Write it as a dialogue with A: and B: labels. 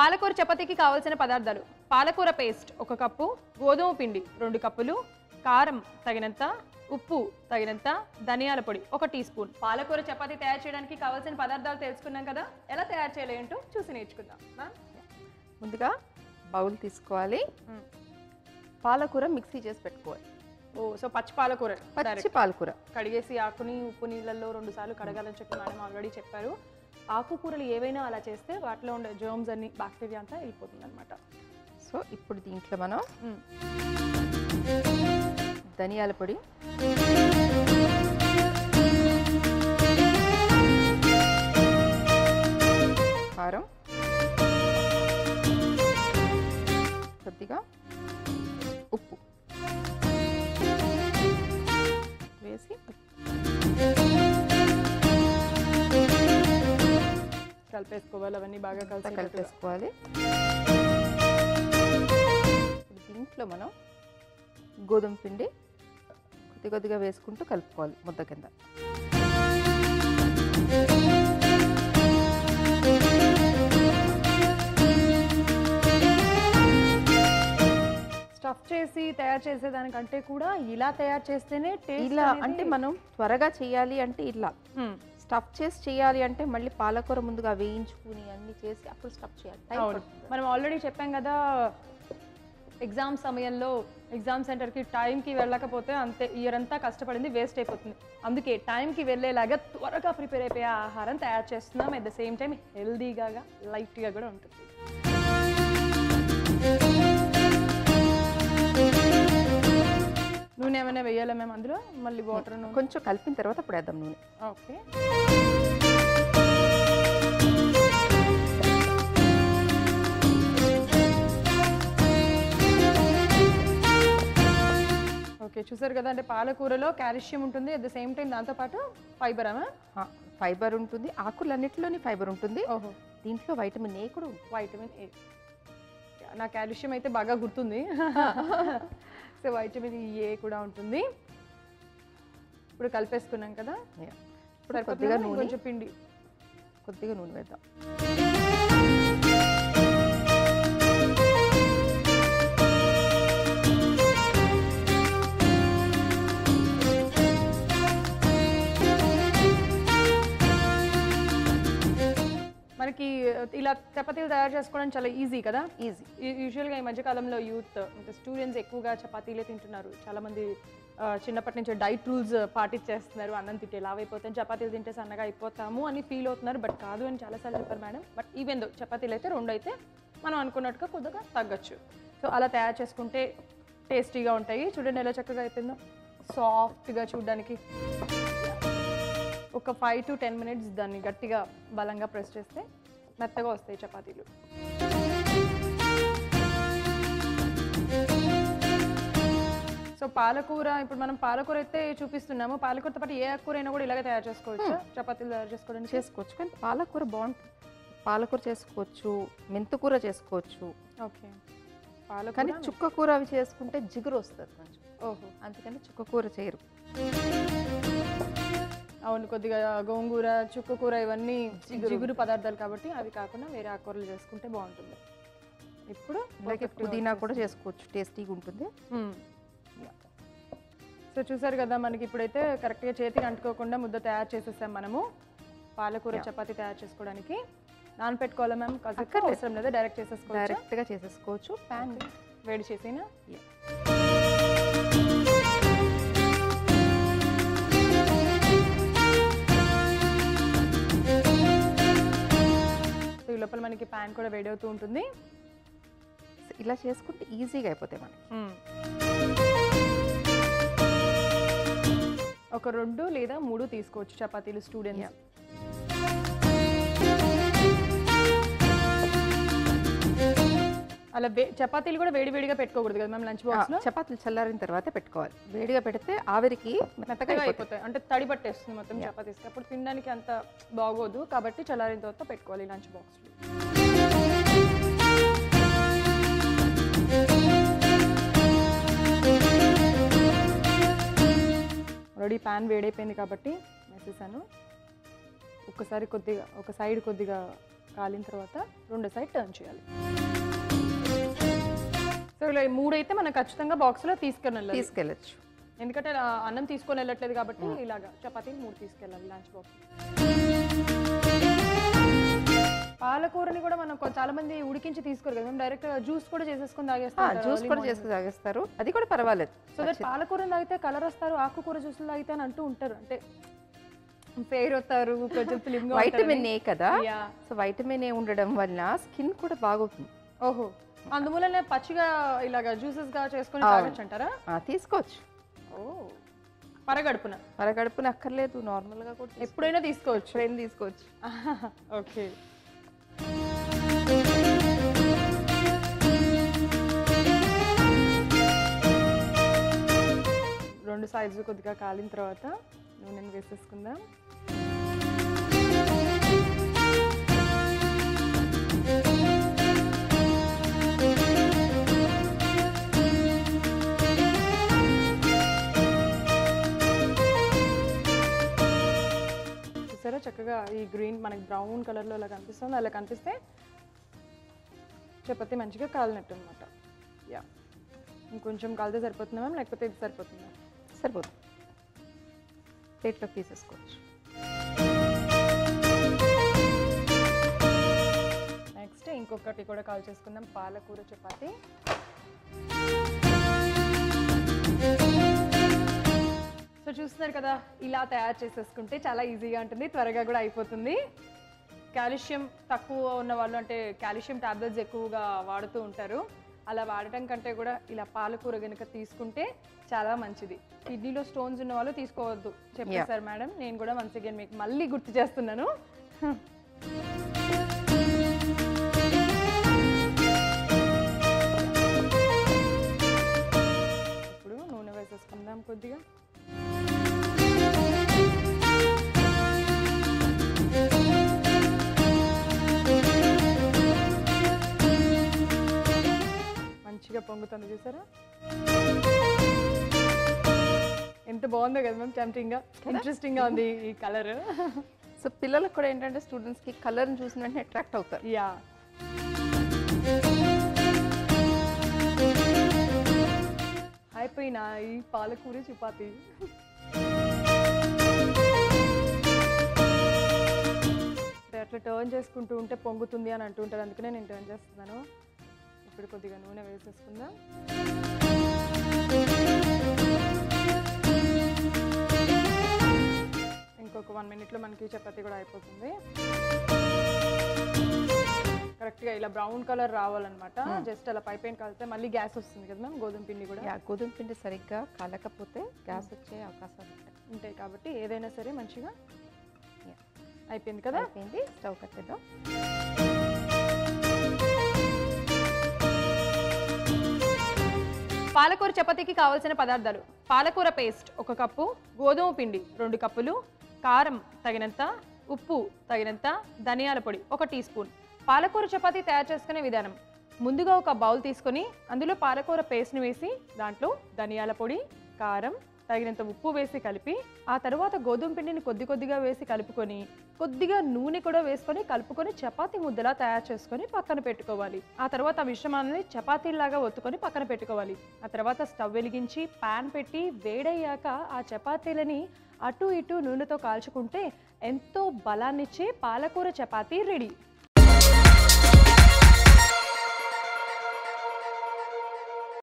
A: పాలకూర చపాతీకి కావాల్సిన పదార్థాలు: పాలకూర పేస్ట్ 1 కప్పు, గోధుమ పిండి 2 కప్పులు, కారం తగినంత, ఉప్పు తగినంత, ధనియాల పొడి 1 టీ స్పూన్. పాలకూర చపాతీ తయారు చేయడానికి కావాల్సిన పదార్థాలు తెలుసుకున్నాం కదా, ఎలా తయారు చేయాలి ఏంటో చూసి నేర్చుకుందాం.
B: ముందుగా బౌల్ తీసుకోవాలి, పాలకూర మిక్సీ చేసి పెట్టుకోవాలి.
A: సో పచ్చి పాలకూర,
B: పచ్చి పాలకూర
A: కడిగేసి ఆకుని ఉప్పు నీళ్ళల్లో 2 సార్లు కడగాలని చెప్పి మేడం ఆల్రెడీ చెప్పారు. ఆకుకూరలు ఏవైనా అలా చేస్తే వాటిలో ఉండే జర్మ్స్ అన్ని, బ్యాక్టీరియా అంతా వెళ్ళిపోతుంది అనమాట.
B: సో ఇప్పుడు దీంట్లో మనం ధనియాల పొడి, కారం, కొద్దిగా ఉప్పు వేసి
A: కలిపేసుకోవాలి. అవన్నీ బాగా
B: కలిపేసుకోవాలి. దీంట్లో మనం గోధుమ పిండి కొద్దిగా వేసుకుంటూ కలుపుకోవాలి ముద్ద కింద.
A: స్టఫ్ చేసి తయారు చేసేదానికంటే కూడా ఇలా తయారు చేస్తేనే టేస్ట్.
B: ఇలా అంటే మనం త్వరగా చేయాలి అంటే ఇలా, స్టఫ్ చేసి చేయాలి అంటే మళ్ళీ పాలకూర ముందుగా వేయించుకుని అన్ని చేసి అప్పుడు స్టఫ్ చేయాలి.
A: మనం ఆల్రెడీ చెప్పాం కదా, ఎగ్జామ్ సమయంలో ఎగ్జామ్ సెంటర్కి టైంకి వెళ్ళకపోతే అంతే, ఇయర్ అంతా కష్టపడింది వేస్ట్ అయిపోతుంది. అందుకే టైంకి వెళ్ళేలాగా త్వరగా ప్రిపేర్ అయిపోయే ఆహారం తయారు చేస్తున్నాం. అట్ ద సేమ్ టైం హెల్దీగా, లైట్గా కూడా ఉంటుంది. నూనె ఏమైనా వేయాలా మేము అందులో? మళ్ళీ వాటర్
B: కొంచెం కలిపిన తర్వాత అప్పుడు వేద్దాం నూనె.
A: ఓకే. ఓకే, చూసారు కదా, అంటే పాలకూరలో కాల్షియం ఉంటుంది, అట్ ద సేమ్ టైం దాంతోపాటు ఫైబర్.
B: ఫైబర్ ఉంటుంది, ఆకులన్నిటిలోని ఫైబర్ ఉంటుంది.
A: ఓహో,
B: దీంట్లో వైటమిన్ ఏ కూడా ఉంటుంది.
A: వైటమిన్ ఏ, నా కాల్షియం అయితే బాగా గుర్తుంది. సో వైటమిన్ ఏ కూడా ఉంటుంది. ఇప్పుడు కలిపేసుకున్నాం కదా,
B: ఇప్పుడు కొద్దిగా నూనె,
A: కొంచెం పిండి,
B: కొద్దిగా నూనె వేద్దాం.
A: మనకి ఇలా చపాతీలు తయారు చేసుకోవడం చాలా ఈజీ కదా.
B: ఈజీ.
A: యూజువల్గా ఈ మధ్యకాలంలో యూత్ స్టూడెంట్స్ ఎక్కువగా చపాతీలే తింటున్నారు. చాలామంది చిన్నప్పటి నుంచి డైట్ రూల్స్ పాటించేస్తున్నారు. అన్నం తింటే లావ్ అయిపోతాం, చపాతీలు తింటే సన్నగా అయిపోతాము అని ఫీల్ అవుతున్నారు. బట్ కాదు అని చాలాసార్లు చెప్పారు మేడం. బట్ ఈవెన్ దో చపాతీలు అయితే 2 అయితే మనం అనుకున్నట్టుగా కొద్దిగా తగ్గచ్చు. సో అలా తయారు చేసుకుంటే టేస్టీగా ఉంటాయి. చూడండి ఎలా చక్కగా అయిపోయిందో, సాఫ్ట్గా చూడడానికి. ఒక 5 to 10 minutes దాన్ని గట్టిగా బలంగా ప్రెస్ చేస్తే మెత్తగా వస్తాయి చపాతీలు. సో పాలకూర, ఇప్పుడు మనం పాలకూర అయితే చూపిస్తున్నాము. పాలకూరతో పాటు ఏ ఆకుకూర అయినా కూడా ఇలాగే తయారు చేసుకోవచ్చు, చపాతీలు తయారు చేసుకోవడానికి
B: చేసుకోవచ్చు. కానీ పాలకూర బాగుంటుంది. పాలకూర చేసుకోవచ్చు, మెంతుకూర చేసుకోవచ్చు.
A: ఓకే, పాలకూర.
B: కానీ చుక్క కూర అవి చేసుకుంటే జిగురు వస్తుంది కొంచెం.
A: ఓహో,
B: అందుకని చుక్క కూర చేయరు.
A: అవును, కొద్దిగా గోంగూర, చుక్కకూర ఇవన్నీ జిగురు పదార్థాలు కాబట్టి అవి కాకుండా వేరే ఆకుకూరలు చేసుకుంటే బాగుంటుంది. ఇప్పుడు
B: అలాగే పుదీనా కూడా చేసుకోవచ్చు, టేస్టీగా ఉంటుంది.
A: సో చూసారు కదా, మనకి ఇప్పుడైతే కరెక్ట్గా చేతికి అంటుకోకుండా ముద్ద తయారు చేసేసాం మనము. పాలకూర చపాతీ తయారు చేసుకోవడానికి నానపెట్టుకోవాలా మ్యామ్? అవసరం లేదా, డైరెక్ట్ చేసేసుకోవచ్చు?
B: డైరెక్ట్గా చేసేసుకోవచ్చు. ప్యాన్
A: వేడి చేసినా ఈ లోపల మనకి ప్యాన్ కూడా వేడి అవుతూ ఉంటుంది.
B: ఇలా చేసుకుంటే ఈజీగా అయిపోతాయి మనకి.
A: ఒక 2 లేదా 3 తీసుకోవచ్చు చపాతీలు స్టూడెంట్స్. అలా చపాతీలు కూడా వేడివేడిగా పెట్టుకోకూడదు కదా మేము లంచ్ బాక్స్లో?
B: చపాతీలు చల్లారిన తర్వాత పెట్టుకోవాలి. వేడిగా పెడితే ఆవిరికి
A: మెత్తగా అయిపోతాయి, అంటే తడి పట్టేస్తుంది మొత్తం చపాతీస్కి. అప్పుడు తినడానికి అంత బాగోదు, కాబట్టి చల్లారిన తర్వాత పెట్టుకోవాలి లంచ్ బాక్స్లో. ఆల్రెడీ ప్యాన్ వేడైపోయింది కాబట్టి వేసేసాను. ఒక్కసారి కొద్దిగా ఒక సైడ్ కొద్దిగా కాలిన తర్వాత రెండు సైడ్ టర్న్ చేయాలి. సో ఇలా 3 అయితే మనం ఖచ్చితంగా బాక్స్లో
B: తీసుకెళ్ళచ్చు.
A: ఎందుకంటే అన్నం తీసుకొని వెళ్ళట్లేదు కాబట్టి ఇలాగా చపాతీని 3 తీసుకెళ్ళాలి లంచ్ బాక్స్. పాలకూరని కూడా మనం చాలా మంది ఉడికించి తీసుకోరు కదా, డైరెక్ట్ జ్యూస్ కూడా చేసేసుకొని
B: తాగేస్తారు. అది కూడా పర్వాలేదు.
A: సో దట్ పాలకూరని తాగితే కలర్ వస్తారు, ఆకుకూర జ్యూసులు తాగితే అని అంటూ ఉంటారు. అంటే ఫెయిర్ అవుతారు, కొంచెం ఫిలిం
B: వైటమిన్ ఏ కదా, సో వైటమిన్ ఏ ఉండడం వల్ల స్కిన్ కూడా బాగుంటుంది.
A: ఓహో, అందువల్ల పచ్చిగా ఇలాగా జ్యూసెస్ గా చేసుకొని తాగొచ్చు అంటారా?
B: తీసుకోవచ్చు.
A: ఓ, పరగడుపున
B: అక్కర్లేదు, నార్మల్ గా కూడా
A: ఎప్పుడైనా తీసుకోవచ్చు. ఓకే. రెండు సైడ్స్ కొద్దిగా కాలిన తర్వాత నూనెను వేసేసుకుందాం. చూసారా చక్కగా ఈ గ్రీన్ మనకి బ్రౌన్ కలర్లో అలా కనిపిస్తుంది. అలా కనిపిస్తే చపాతీ మంచిగా కాలినట్టు అనమాట. యా, ఇంకొంచెం కాలితే సరిపోతుందా మ్యామ్, లేకపోతే ఇది సరిపోతుందా?
B: సరిపోతుంది. ప్లేట్లోకి తీసేసుకోవచ్చు.
A: నెక్స్ట్ ఇంకొకటి కూడా కాల్ చేసుకుందాం, పాలకూర చపాతీ. సో చూస్తున్నారు కదా, ఇలా తయారు చేసేసుకుంటే చాలా ఈజీగా ఉంటుంది, త్వరగా కూడా అయిపోతుంది. కాల్షియం తక్కువ ఉన్న వాళ్ళు, అంటే కాల్షియం టాబ్లెట్స్ ఎక్కువగా వాడుతూ ఉంటారు, అలా వాడటం కంటే కూడా ఇలా పాలకూర కనుక తీసుకుంటే చాలా మంచిది. కిడ్నీలో స్టోన్స్ ఉన్న వాళ్ళు తీసుకోవద్దు చెప్పేశారు మేడం. నేను కూడా వన్స్ అగైన్ మీకు మళ్ళీ గుర్తు చేస్తున్నాను. ఇప్పుడు నూనె వేసేసుకుందాం కొద్దిగా. మంచిగా పొంగుతుంది చూసారా, ఎంత బాగుందో కదా మ్యామ్, టెంప్టింగ్గా, ఇంట్రెస్టింగ్గా ఉంది ఈ కలర్.
B: సో పిల్లలకు కూడా ఏంటంటే స్టూడెంట్స్కి కలర్ని చూసిన వెంటనే అట్రాక్ట్ అవుతారు.
A: యా, అయిపోయినా ఈ పాలకూర చపాతీ. అట్లా టర్న్ చేసుకుంటూ ఉంటే పొంగుతుంది అని అంటుంటారు, అందుకనే నేను టర్న్ చేస్తున్నాను. ఇప్పుడు కొద్దిగా నూనె వేసేసుకుందాం. ఇంకొక 1 మినిట్లో మనకి చపాతీ కూడా అయిపోతుంది. కరెక్ట్గా ఇలా బ్రౌన్ కలర్ రావాలన్నమాట. జస్ట్ అలా పైపైన కలిస్తే మళ్ళీ గ్యాస్ వస్తుంది కదా మ్యామ్. గోధుమ పిండి కూడా,
B: గోధుమ పిండి సరిగ్గా కాలకపోతే గ్యాస్ వచ్చే అవకాశాలు
A: ఉంటాయి కాబట్టి ఏదైనా సరే మంచిగా అయిపోయింది కదా.
B: అయిపోయింది, స్టవ్ కట్టేద్దాం.
A: పాలకూర చపాతీకి కావాల్సిన పదార్థాలు: పాలకూర పేస్ట్ 1 కప్పు, గోధుమ పిండి 2 కప్పులు, కారం తగినంత, ఉప్పు తగినంత, ధనియాల పొడి 1 టీ స్పూన్. పాలకూర చపాతీ తయారు చేసుకునే విధానం: ముందుగా ఒక బౌల్ తీసుకొని అందులో పాలకూర పేస్ట్ని వేసి దాంట్లో ధనియాల పొడి, కారం, తగినంత ఉప్పు వేసి కలిపి, ఆ తర్వాత గోధుమ పిండిని కొద్దిగా వేసి కలుపుకొని, కొద్దిగా నూనె కూడా వేసుకొని కలుపుకొని చపాతీ ముద్దలా తయారు చేసుకొని పక్కన పెట్టుకోవాలి. ఆ తర్వాత ఆ మిశ్రమాన్ని చపాతీలాగా ఒత్తుకొని పక్కన పెట్టుకోవాలి. ఆ తర్వాత స్టవ్ వెలిగించి పాన్ పెట్టి వేడయ్యాక ఆ చపాతీలని అటు ఇటు నూనెతో కాల్చుకుంటే ఎంతో బలాన్నిచ్చే పాలకూర చపాతీ రెడీ.